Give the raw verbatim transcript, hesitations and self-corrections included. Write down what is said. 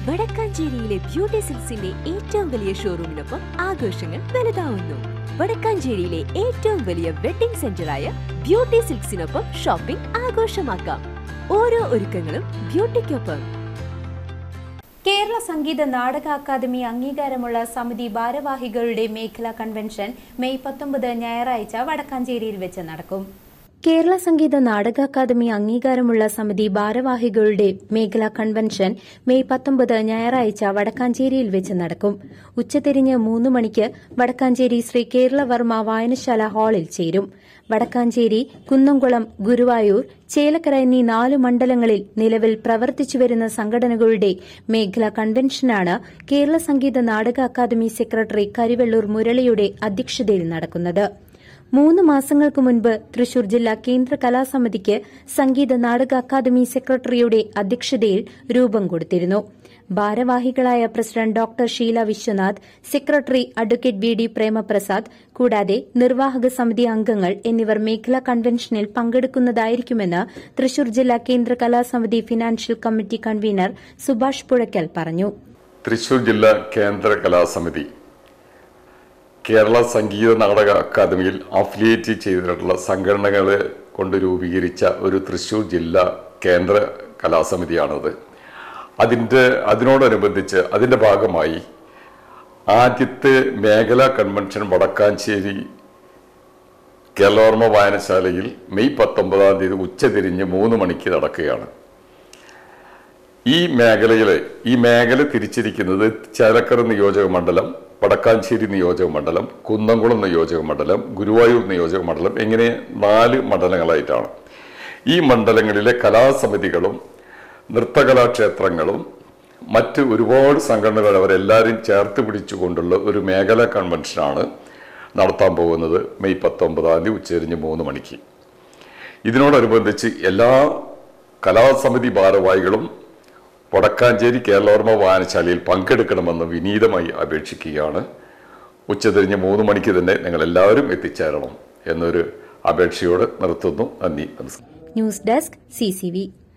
വടക്കാഞ്ചേരിയിലെ beauty സിൽക്സിന്റെ ഏറ്റവും വലിയ ഷോറൂമിനൊപ്പം ആഘോഷങ്ങൾ വലുതാവുന്നു. വടക്കാഞ്ചേരിയിലെ ഏറ്റവും വലിയ വെഡിംഗ് സെന്ററായ ബ്യൂട്ടി സിൽക്സിനൊപ്പം ഷോപ്പിംഗ് ആഘോഷമാക്കാം. ഓരോ ഒരുക്കങ്ങളും ബ്യൂട്ടിക്കൊപ്പം. കേരള സംഗീത നാടക അക്കാദമി അംഗീകാരമുള്ള സമിതി ഭാരവാഹികളുടെ മേഖലാ കൺവെൻഷൻ മെയ് പത്തൊമ്പത് ഞായറാഴ്ച വടക്കാഞ്ചേരിയിൽ വെച്ച് നടക്കും. കേരള സംഗീത നാടക അക്കാദമി അംഗീകാരമുള്ള സമിതി ഭാരവാഹികളുടെ മേഖലാ കൺവെൻഷൻ മെയ് പത്തൊമ്പത് ഞായറാഴ്ച വടക്കാഞ്ചേരിയിൽ വെച്ച് നടക്കും. ഉച്ചതിരിഞ്ഞ് മൂന്ന് മണിക്ക് വടക്കാഞ്ചേരി ശ്രീ കേരളവർമ്മ വായനശാല ഹാളിൽ ചേരും. വടക്കാഞ്ചേരി, കുന്നംകുളം, ഗുരുവായൂർ, ചേലക്കര എന്നീ നാല് മണ്ഡലങ്ങളിൽ നിലവിൽ പ്രവർത്തിച്ചുവരുന്ന സംഘടനകളുടെ മേഖലാ കൺവെൻഷനാണ് കേരള സംഗീത നാടക അക്കാദമി സെക്രട്ടറി കരിവെള്ളൂർ മുരളിയുടെ അധ്യക്ഷതയിൽ നടക്കുന്നത്. മൂന്ന് മാസങ്ങൾക്ക് മുൻപ് തൃശൂർ ജില്ലാ കേന്ദ്ര കലാസമിതിക്ക് സംഗീത നാടക അക്കാദമി സെക്രട്ടറിയുടെ അധ്യക്ഷതയിൽ രൂപം കൊടുത്തിരുന്നു. ഭാരവാഹികളായ president doctor Sheela Vishwanath, secretary advocate V D Premaprasad കൂടാതെ നിർവാഹക സമിതി അംഗങ്ങൾ എന്നിവർ മേഖലാ കൺവെൻഷനിൽ പങ്കെടുക്കുന്നതായിരിക്കുമെന്ന് തൃശൂർ ജില്ലാ കേന്ദ്ര കലാസമിതി financial committee convener Subhash Puzhakkal പറഞ്ഞു. തൃശൂർ ജില്ലാ കേന്ദ്ര കലാസമിതി കേരള സംഗീത നാടക അക്കാദമിയിൽ അഫിലിയേറ്റ് ചെയ്തിട്ടുള്ള സംഘടനകളെ കൊണ്ട് രൂപീകരിച്ച ഒരു തൃശൂർ ജില്ലാ കേന്ദ്ര കലാസമിതിയാണത്. അതിൻ്റെ അതിനോടനുബന്ധിച്ച് അതിൻ്റെ ഭാഗമായി ആദ്യത്തെ മേഖലാ കൺവെൻഷൻ വടക്കാഞ്ചേരി കേരളവർമ്മ വായനശാലയിൽ മെയ് പത്തൊമ്പതാം തീയതി ഉച്ചതിരിഞ്ഞ് മൂന്ന് മണിക്ക് നടക്കുകയാണ്. ഈ മേഖലയിലെ ഈ മേഖല തിരിച്ചിരിക്കുന്നത് ചേലക്കര നിയോജക മണ്ഡലം, വടക്കാഞ്ചേരി നിയോജക മണ്ഡലം, കുന്നംകുളം നിയോജക മണ്ഡലം, ഗുരുവായൂർ നിയോജക മണ്ഡലം എന്നിങ്ങനെ നാല് മണ്ഡലങ്ങളായിട്ടാണ്. ഈ മണ്ഡലങ്ങളിലെ കലാസമിതികളും നൃത്തകലാക്ഷേത്രങ്ങളും മറ്റ് ഒരുപാട് സംഘടനകൾ അവരെല്ലാവരും ചേർത്ത് പിടിച്ചുകൊണ്ടുള്ള ഒരു മേഖലാ കൺവെൻഷനാണ് നടത്താൻ പോകുന്നത് മെയ് പത്തൊമ്പതാം തീയതി ഉച്ചതിരിഞ്ഞ് മൂന്ന് മണിക്ക്. ഇതിനോടനുബന്ധിച്ച് എല്ലാ കലാസമിതി ഭാരവാഹികളും വടക്കാഞ്ചേരി കേരളവർമ്മ വായനശാലയിൽ പങ്കെടുക്കണമെന്ന് വിനീതമായി അപേക്ഷിക്കുകയാണ്. ഉച്ചതിരിഞ്ഞ് മൂന്ന് മണിക്ക് തന്നെ നിങ്ങൾ എല്ലാവരും എത്തിച്ചേരണം എന്നൊരു അപേക്ഷയോട് നിർത്തുന്നു. നന്ദി, നമസ്കാരം. News desk C C V.